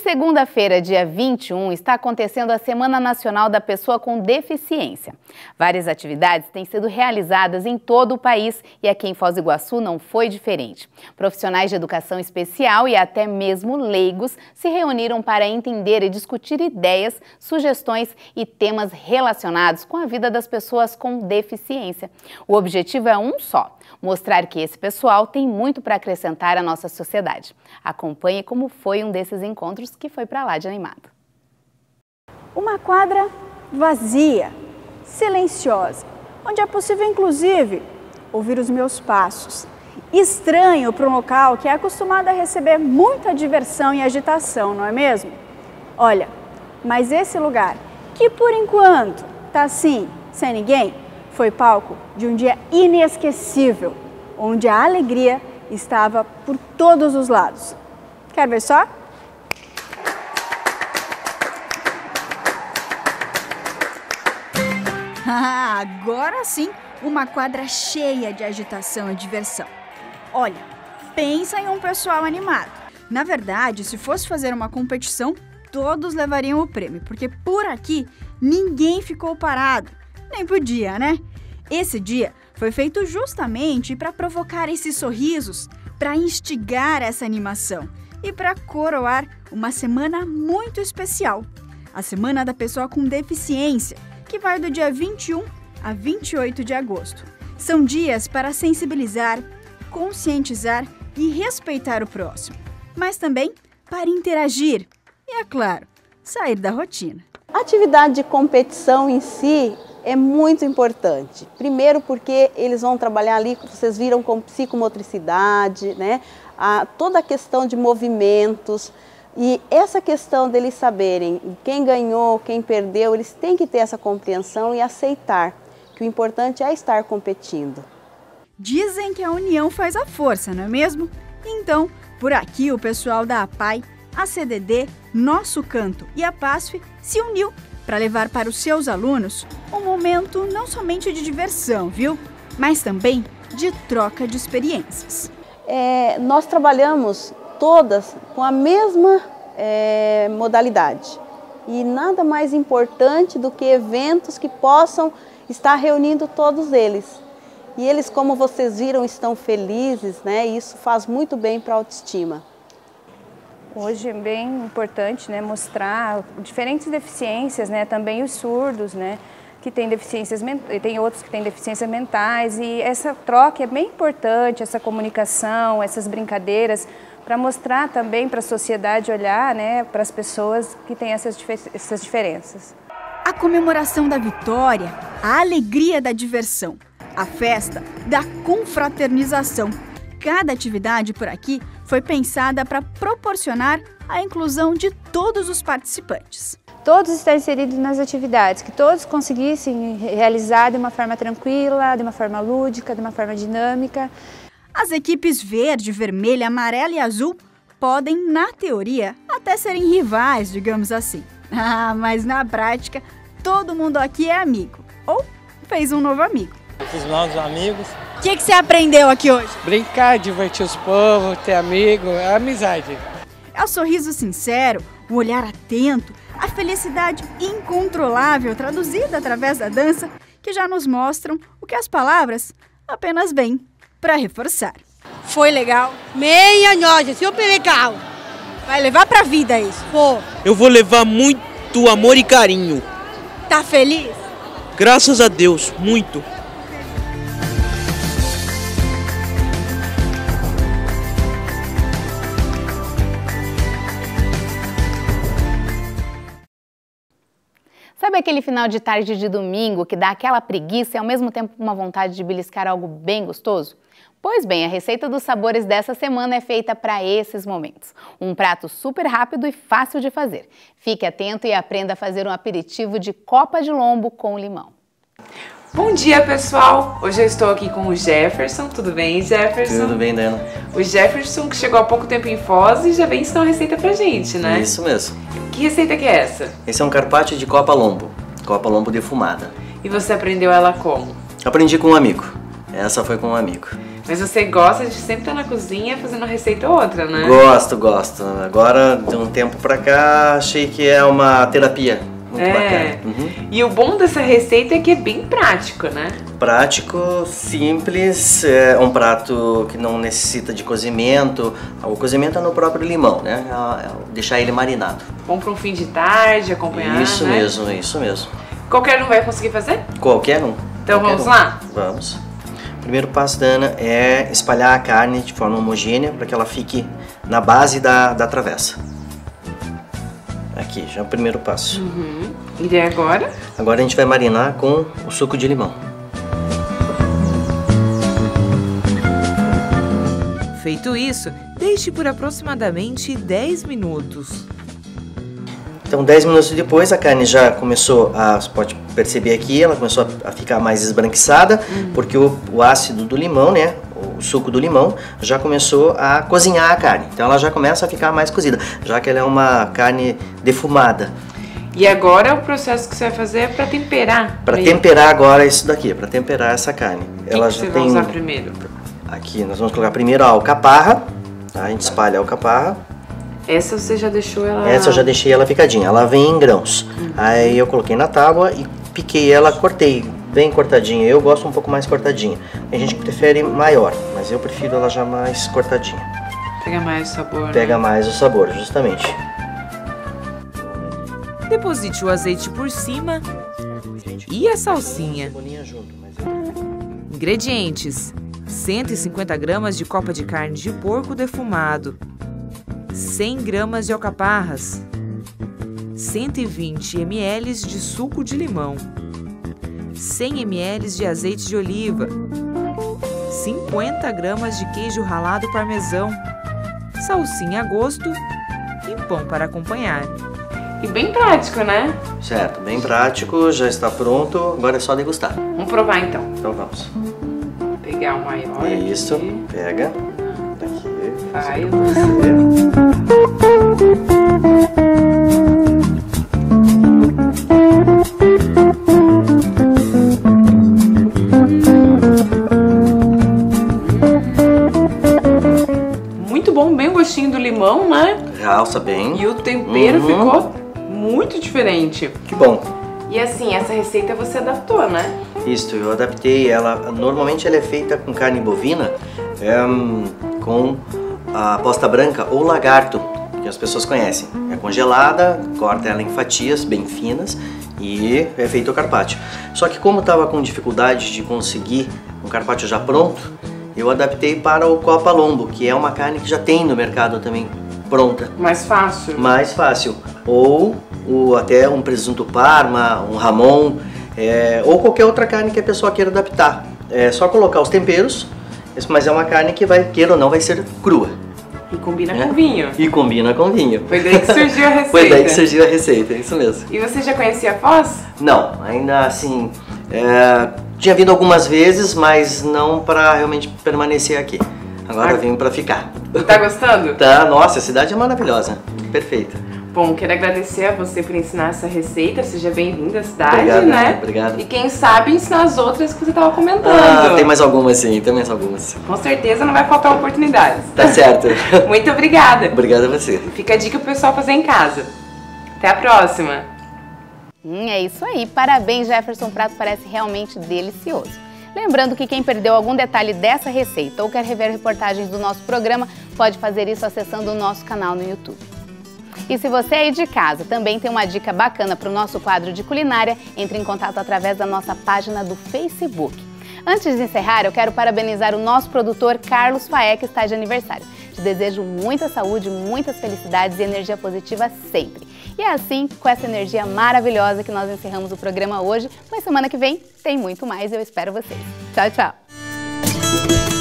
segunda-feira, dia 21, está acontecendo a Semana Nacional da Pessoa com Deficiência. Várias atividades têm sido realizadas em todo o país e aqui em Foz do Iguaçu não foi diferente. Profissionais de educação especial e até mesmo leigos se reuniram para entender e discutir ideias, sugestões e temas relacionados com a vida das pessoas com deficiência. O objetivo é um só: mostrar que esse pessoal tem muito para acrescentar à nossa sociedade. Acompanhe como foi um desses encontros que foi para lá de animado. Uma quadra vazia, silenciosa, onde é possível inclusive ouvir os meus passos. Estranho para um local que é acostumado a receber muita diversão e agitação, não é mesmo? Olha, mas esse lugar, que por enquanto tá assim, sem ninguém, foi palco de um dia inesquecível, onde a alegria estava por todos os lados. Quer ver só? Agora sim, uma quadra cheia de agitação e diversão. Olha, pensa em um pessoal animado. Na verdade, se fosse fazer uma competição, todos levariam o prêmio, porque por aqui ninguém ficou parado. Nem podia, né? Esse dia foi feito justamente para provocar esses sorrisos, para instigar essa animação e para coroar uma semana muito especial, a Semana da Pessoa com Deficiência, que vai do dia 21 a 28 de agosto. São dias para sensibilizar, conscientizar e respeitar o próximo, mas também para interagir e, é claro, sair da rotina. A atividade de competição em si é muito importante. Primeiro porque eles vão trabalhar ali, vocês viram, com psicomotricidade, né? Toda a questão de movimentos. E essa questão deles saberem quem ganhou, quem perdeu, eles têm que ter essa compreensão e aceitar que o importante é estar competindo. Dizem que a união faz a força, não é mesmo? Então, por aqui o pessoal da APAI, a CDD, Nosso Canto e a PASF se uniu para levar para os seus alunos um momento não somente de diversão, viu? Mas também de troca de experiências. Nós trabalhamos todas com a mesma modalidade. E nada mais importante do que eventos que possam estar reunindo todos eles. E eles, como vocês viram, estão felizes, né? E isso faz muito bem para a autoestima. Hoje é bem importante, né, mostrar diferentes deficiências, né, também os surdos, né, que têm deficiências, tem outros que têm deficiências mentais, e essa troca é bem importante, essa comunicação, essas brincadeiras, para mostrar também para a sociedade olhar, né, para as pessoas que têm essas diferenças. A comemoração da vitória, a alegria da diversão, a festa da confraternização. Cada atividade por aqui foi pensada para proporcionar a inclusão de todos os participantes. Todos estão inseridos nas atividades, que todos conseguissem realizar de uma forma tranquila, de uma forma lúdica, de uma forma dinâmica. As equipes verde, vermelha, amarela e azul podem, na teoria, até serem rivais, digamos assim. Mas na prática, todo mundo aqui é amigo, ou fez um novo amigo. Fiz novos amigos. O que você aprendeu aqui hoje? Brincar, divertir os povos, ter amigo, é amizade. É o sorriso sincero, o olhar atento, a felicidade incontrolável traduzida através da dança, que já nos mostram o que as palavras apenas vêm para reforçar. Foi legal? Meia noite, super legal. Vai levar pra vida isso? Vou. Eu vou levar muito amor e carinho. Tá feliz? Graças a Deus, muito. Sabe aquele final de tarde de domingo que dá aquela preguiça e ao mesmo tempo uma vontade de beliscar algo bem gostoso? Pois bem, a receita dos sabores dessa semana é feita para esses momentos. Um prato super rápido e fácil de fazer. Fique atento e aprenda a fazer um aperitivo de copa de lombo com limão. Bom dia, pessoal! Hoje eu estou aqui com o Jefferson. Tudo bem, Jefferson? Tudo bem, Dana. O Jefferson, que chegou há pouco tempo em Foz e já vem ensinar uma receita pra gente, né? Isso mesmo. Que receita que é essa? Esse é um carpaccio de copa lombo defumada. E você aprendeu ela como? Aprendi com um amigo. Essa foi com um amigo. Mas você gosta de sempre estar na cozinha fazendo uma receita ou outra, né? Gosto. Agora, de um tempo pra cá, achei que é uma terapia. Muito bacana. E o bom dessa receita é que é bem prático, né? Prático, simples, é um prato que não necessita de cozimento. O cozimento é no próprio limão, né? Deixar ele marinado. Bom para um fim de tarde, acompanhar, Isso né? Isso mesmo. Qualquer um vai conseguir fazer? Qualquer um. Então vamos lá? Vamos. O primeiro passo da Ana é espalhar a carne de forma homogênea para que ela fique na base da travessa. Aqui, já é o primeiro passo. E daí agora? Agora a gente vai marinar com o suco de limão. Feito isso, deixe por aproximadamente 10 minutos. Então 10 minutos depois a carne já começou você pode perceber aqui, ela começou a ficar mais esbranquiçada, porque o ácido do limão, né, o suco do limão, já começou a cozinhar a carne. Então ela já começa a ficar mais cozida, já que ela é uma carne defumada. E agora o processo que você vai fazer é para temperar? Para temperar agora isso daqui, para temperar essa carne. Ela já você vai usar primeiro? Aqui nós vamos colocar primeiro a alcaparra, tá? A gente espalha a alcaparra. Essa você já deixou ela... Essa eu já deixei ela picadinha, ela vem em grãos. Aí eu coloquei na tábua e piquei ela, cortei bem cortadinha. Eu gosto um pouco mais cortadinha. Tem gente que prefere maior, mas eu prefiro ela já mais cortadinha. Pega mais o sabor, Pega mais o sabor, justamente. Deposite o azeite por cima e a salsinha. Ingredientes: 150 gramas de copa de carne de porco defumado, 100 gramas de alcaparras, 120 ml de suco de limão, 100 ml de azeite de oliva, 50 gramas de queijo ralado parmesão, salsinha a gosto e pão para acompanhar. E bem prático, né? Certo, bem prático, já está pronto, agora é só degustar. Vamos provar então. Então vamos. Vou pegar o maior. Isso, aqui. pega. Aqui. Vai, muito bom, bem o gostinho do limão, né? Realça bem. E o tempero ficou muito diferente. Que bom. E assim, essa receita você adaptou, né? Isso, eu adaptei ela. Normalmente ela é feita com carne bovina, com a posta branca ou lagarto, que as pessoas conhecem. É congelada, corta ela em fatias bem finas e é feito o carpaccio. Só que como estava com dificuldade de conseguir um carpaccio já pronto, eu adaptei para o Copa Lombo, que é uma carne que já tem no mercado também pronta. Mais fácil. Mais fácil. Ou até um presunto parma, um ramon, ou qualquer outra carne que a pessoa queira adaptar. É só colocar os temperos, mas é uma carne que queira ou não, vai ser crua. E combina com vinho. E combina com vinho. Foi daí que surgiu a receita. Foi daí que surgiu a receita, é isso mesmo. E você já conhecia a Foz? Não, ainda assim, tinha vindo algumas vezes, mas não para realmente permanecer aqui. Agora vim para ficar. Tá gostando? Tá, nossa, a cidade é maravilhosa, perfeita. Bom, quero agradecer a você por ensinar essa receita, seja bem-vindo à cidade, obrigado, né? Obrigado. E quem sabe ensinar as outras que você estava comentando. Tem mais algumas sim, tem mais algumas. Com certeza não vai faltar oportunidades. Tá certo. Muito obrigada. Obrigado a você. Fica a dica pro pessoal fazer em casa. Até a próxima. É isso aí, parabéns Jefferson, o prato parece realmente delicioso. Lembrando que quem perdeu algum detalhe dessa receita ou quer rever reportagens do nosso programa, pode fazer isso acessando o nosso canal no YouTube. E se você aí de casa também tem uma dica bacana para o nosso quadro de culinária, entre em contato através da nossa página do Facebook. Antes de encerrar, eu quero parabenizar o nosso produtor Carlos Faé, que está de aniversário. Te desejo muita saúde, muitas felicidades e energia positiva sempre. E é assim, com essa energia maravilhosa, que nós encerramos o programa hoje, mas semana que vem tem muito mais e eu espero vocês. Tchau, tchau!